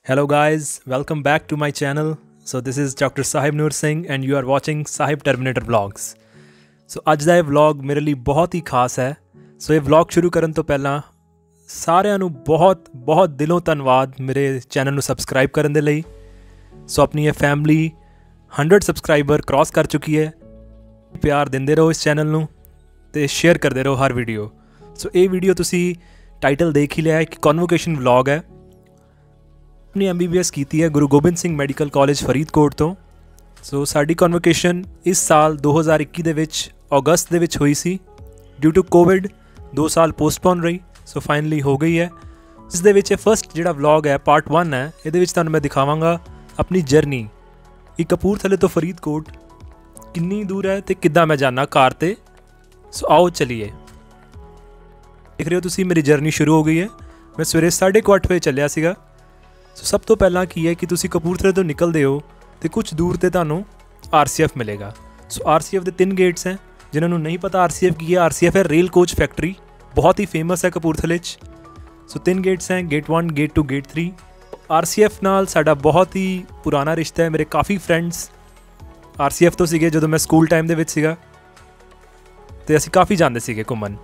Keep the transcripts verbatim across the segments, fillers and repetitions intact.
Hello guys, welcome back to my channel. So this is Doctor Sahib Noor Singh and you are watching Sahib Terminator Vlogs. So ਅੱਜ ਦਾ ਇਹ vlog ਮੇਰੇ ਲਈ ਬਹੁਤ ਹੀ ਖਾਸ ਹੈ। ਸੋ ਇਹ ਵਲੌਗ ਸ਼ੁਰੂ ਕਰਨ ਤੋਂ ਪਹਿਲਾਂ ਸਾਰਿਆਂ ਨੂੰ ਬਹੁਤ ਬਹੁਤ ਦਿਲੋਂ ਧੰਨਵਾਦ ਮੇਰੇ ਚੈਨਲ ਨੂੰ ਸਬਸਕ੍ਰਾਈਬ ਕਰਨ ਦੇ ਲਈ। ਸੋ ਆਪਣੀ ਇਹ ਫੈਮਿਲੀ ਹੰਡਰਡ ਸਬਸਕ੍ਰਾਈਬਰ ਕ੍ਰਾਸ ਕਰ ਚੁੱਕੀ ਹੈ। ਪਿਆਰ ਦਿੰਦੇ ਰਹੋ ਇਸ ਚੈਨਲ ਨੂੰ ਤੇ ਸ਼ੇਅਰ ਕਰਦੇ ਰਹੋ ਹਰ ਵੀਡੀਓ। ਸੋ ਇਹ ਵੀਡੀਓ ਤੁਸੀਂ ਟਾਈਟਲ ਦੇਖ ਹੀ ਲਿਆ ਹੈ ਕਿ ਕਨਵੋਕੇਸ਼ਨ ਵਲੌਗ ਹੈ। अपनी एम बी बी एस की है गुरु गोबिंद सिंह मैडिकल कॉलेज फरीदकोट तो सो साड़ी कन्वोकेशन इस साल दो हज़ार इक्की दे विच अगस्त दे विच हुई सी ड्यू टू कोविड दो साल पोस्टपोन रही। सो फाइनली हो गई है। इस दे विच फस्ट जिहड़ा व्लॉग है पार्ट वन है, ये तुहानूं मैं दिखावांगा अपनी जर्नी एक कपूरथले तो फरीदकोट कितनी दूर है तो किद्दां मैं जाना कार ते। सो आओ चलीए। देख रहे हो तुसीं मेरी जर्नी शुरू हो गई है। मैं सवेरे साढ़े को अठ बजे चलिया सीगा। सो सब तो पहला की है कि तुसी कपूरथले तो निकलते हो तो कुछ दूर ते तुहानूं आर सी एफ मिलेगा। सो आर सी एफ के तीन गेट्स हैं। जिन्होंने नहीं पता आर सी एफ की है, आर सी एफ है रेल कोच फैक्ट्री, बहुत ही फेमस है कपूरथले च। सो तीन गेट्स हैं, gate one gate two gate three. R C F नाल साडा बहुत ही पुराना रिश्ता है। मेरे काफ़ी फ्रेंड्स आर सी एफ तो सीगे जदों मैं स्कूल टाइम दे विच सीगा ते असीं काफ़ी जांदे सीगे घुम्मन।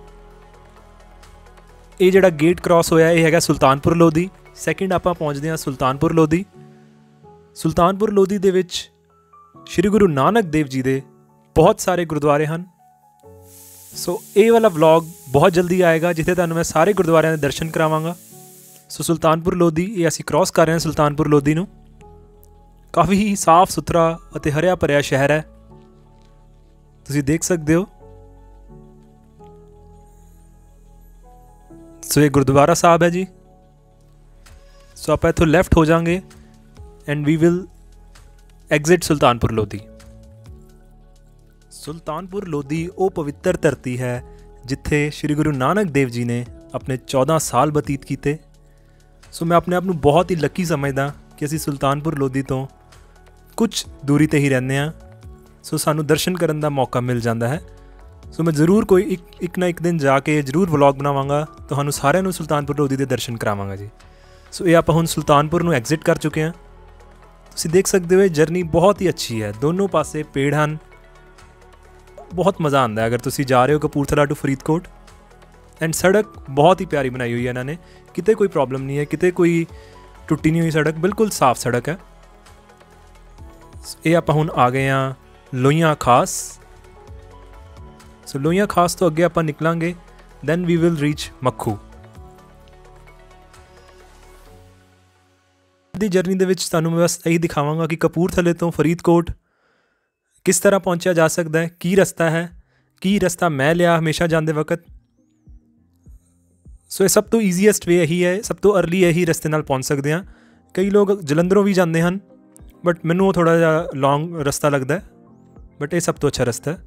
ये जिहड़ा गेट क्रॉस होया ये हैगा सुल्तानपुर लोधी। सैकेंड आप पहुँचते हैं सुल्तानपुर लोधी। सुल्तानपुर लोधी दे विच श्री गुरु नानक देव जी दे बहुत सारे गुरुद्वारे हैं। सो ये वाला व्लॉग बहुत जल्दी आएगा जिथे तुहानूं मैं सारे गुरुद्वारों के दर्शन करावांगा। सो सुल्तानपुर लोधी ये असीं क्रॉस कर रहे हैं। सुल्तानपुर लोधी नूं काफ़ी ही साफ सुथरा और हरिया भरिया शहर है, तुसीं देख सकते हो। सो ये गुरुद्वारा साहब है जी। सो आप इत्थों लैफ्ट हो जाएंगे and we will exit Sultanpur Lodhi. Sultanpur Lodhi वो पवित्र धरती है जिथे श्री गुरु नानक देव जी ने अपने चौदह साल बतीत किए। सो मैं अपने आप को बहुत ही लकी समझदा कि असी सुल्तानपुर लोधी तो कुछ दूरी ते ही रहने हैं। सो सानू दर्शन करने का मौका मिल जाता है। सो मैं ज़रूर कोई एक, एक ना एक दिन जाके जरूर व्लॉग बनावांगा तो सानू सारिਆਂ ਨੂੰ सुल्तानपुर लोधी के दर्शन करावांगा जी। सो ये आप हुण सुल्तानपुर नूं एग्जिट कर चुके हैं। तुसीं देख सकते हो जर्नी बहुत ही अच्छी है। दोनों पासे पेड़ हैं, बहुत मज़ा आता है अगर तुसीं जा रहे हो कपूरथला टू फरीदकोट। एंड सड़क बहुत ही प्यारी बनाई हुई है इन्होंने, किते कोई प्रॉब्लम नहीं है, किते कोई टुट्टी नहीं हुई सड़क, बिल्कुल साफ सड़क है। ये आप हुण आ गए हैं लोहियां खास। सो लोहियां खास तो अगे आप निकलांगे then we will reach Makhu. The journey दे विच तुहानूं मैं बस यही दिखावांगा कि कपूरथले तो फरीदकोट किस तरह पहुंचा जा सकता है, की रस्ता है, की रस्ता मैं लिया हमेशा जाते वक्त। सो ये सब तो ईजीएस्ट वे यही है, सब तो अर्ली यही रस्ते नाल पहुंच सकते हैं। कई लोग जलंधरों भी जाते हैं बट मैनू थोड़ा जा लॉन्ग रस्ता लगता है, बट ये सब तो अच्छा रस्ता है।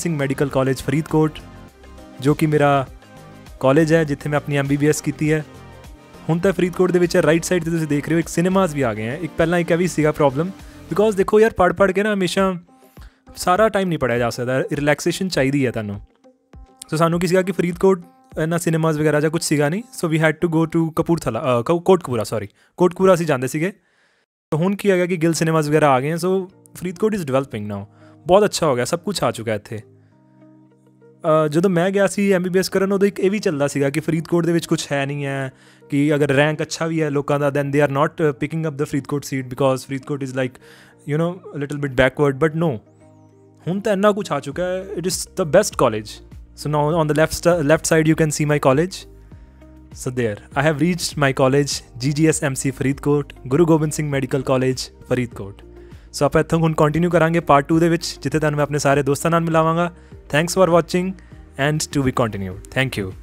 ਸਿੰਘ ਮੈਡੀਕਲ ਕਾਲਜ ਫਰੀਦਕੋਟ, ਜੋ ਕਿ ਮੇਰਾ ਕਾਲਜ ਹੈ ਜਿੱਥੇ ਮੈਂ ਆਪਣੀ ਐਮ ਬੀ ਬੀ ਐਸ ਕੀਤੀ ਹੈ। ਹੁਣ ਤਾਂ ਫਰੀਦਕੋਟ ਦੇ ਵਿੱਚ ਰਾਈਟ ਸਾਈਡ 'ਤੇ ਤੁਸੀਂ ਦੇਖ ਰਹੇ ਹੋ ਇੱਕ ਸਿਨੇਮਾਜ਼ ਵੀ ਆ ਗਏ ਹੈ। ਇੱਕ ਪਹਿਲਾਂ ਇੱਕ ਇਹ ਵੀ ਸੀਗਾ ਪ੍ਰੋਬਲਮ, ਬਿਕੋਜ਼ ਦੇਖੋ ਯਾਰ ਪੜ੍ਹ ਪੜ੍ਹ ਕੇ ਨਾ ਹਮੇਸ਼ਾ ਸਾਰਾ ਟਾਈਮ ਨਹੀਂ ਪੜ੍ਹਿਆ ਜਾ ਸਕਦਾ, ਰਿਲੈਕਸੇਸ਼ਨ ਚਾਹੀਦੀ ਹੈ ਤੁਹਾਨੂੰ। ਸੋ ਸਾਨੂੰ ਕੀ ਸੀਗਾ ਕਿ ਫਰੀਦਕੋਟ ਇੰਨਾ ਸਿਨੇਮਾਜ਼ ਵਗੈਰਾ ਜਾਂ ਕੁਛ ਸੀਗਾ ਨਹੀਂ, so we had to go to Kapurthala Kotkapura sorry Kotkapura ਅਸੀਂ ਜਾਂਦੇ ਸੀਗੇ। ਹੁਣ ਕੀ ਹੈਗਾ ਕਿ ਗਿੱਲ ਸਿਨੇਮਾਜ਼ ਵਗੈਰਾ ਆ ਗਏ ਹੈ। So Faridkot is developing now, ਬਹੁਤ ਅੱਛਾ ਹੋ ਗਿਆ, ਸਭ ਕੁਛ ਆ ਚੁੱਕਾ ਇੱਥੇ। ਜਦੋਂ ਮੈਂ ਗਿਆ ਸੀ ਐਮ ਬੀ ਬੀ ਐਸ ਕਰਨ, ਉਦੋਂ ਇੱਕ ਇਹ ਵੀ ਚੱਲਦਾ ਸੀਗਾ ਕਿ ਫਰੀਦਕੋਟ ਦੇ ਵਿੱਚ ਕੁਛ ਹੈ ਨਹੀਂ ਹੈ, ਕਿ ਅਗਰ ਰੈਂਕ ਅੱਛਾ ਵੀ ਹੈ ਲੋਕਾਂ ਦਾ then they are not picking up the Faridkot seat because Faridkot is like you know little bit backward. But no, ਹੁਣ ਤਾਂ ਇੰਨਾ ਕੁਛ ਆ ਚੁੱਕਾ ਹੈ, it is the best college. So now on the left left side you can see my college. So there I have reached my college, G G S M C Faridkot, Guru Gobind Singh medical college Faridkot. So ਆਪਾਂ ਇੱਥੋਂ ਹੁਣ continue ਕਰਾਂਗੇ part two ਦੇ ਵਿੱਚ, ਜਿੱਥੇ ਤੁਹਾਨੂੰ ਮੈਂ ਆਪਣੇ ਸਾਰੇ ਦੋਸਤਾਂ ਨਾਲ ਮਿਲਾਵਾਂਗਾ। Thanks for watching and to be continued. Thank you.